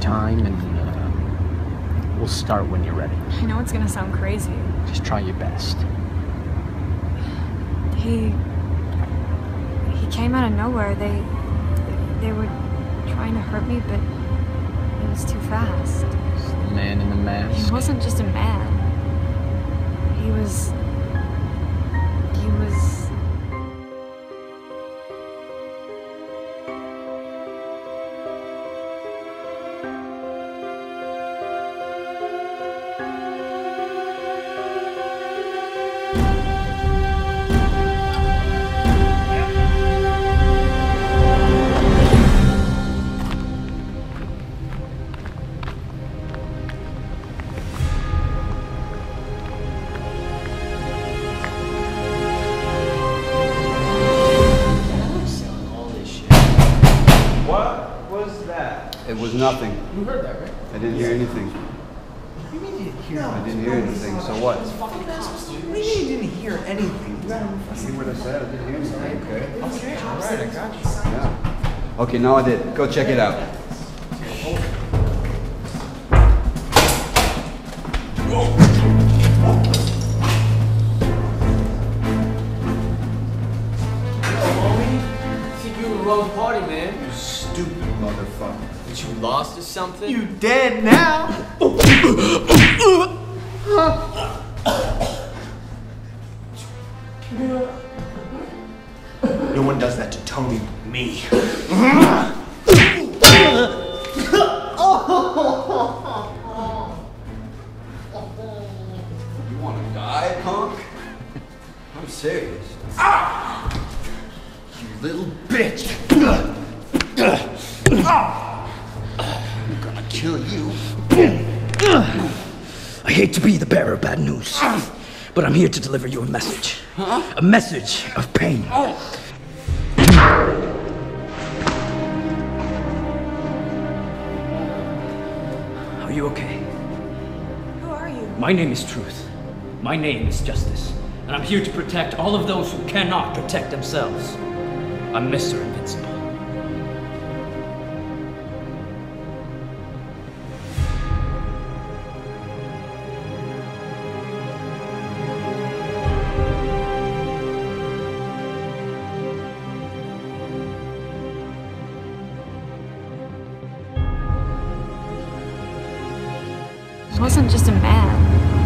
time, and we'll start when you're ready. I know it's gonna sound crazy. Just try your best. He came out of nowhere. They were trying to hurt me, but it was too fast. It's the man in the mask. He wasn't just a man. He was... It was nothing. You heard that, right? I didn't hear anything. What do you mean you didn't hear? I didn't hear anything, so what? What do you mean you didn't hear anything? You gotta See what I said? I didn't hear anything, okay? Okay, alright, I got you. Yeah. Okay, now I did. Go check it out. Wrong party, man. You stupid motherfucker. But you lost or something? You dead now? No one does that to Tony but me. You wanna die, punk? I'm serious. You little bitch. I'm gonna kill you. I hate to be the bearer of bad news, but I'm here to deliver you a message. A message of pain. Are you okay? Who are you? My name is Truth. My name is Justice. And I'm here to protect all of those who cannot protect themselves. I'm Mr. Invincible. He wasn't just a man.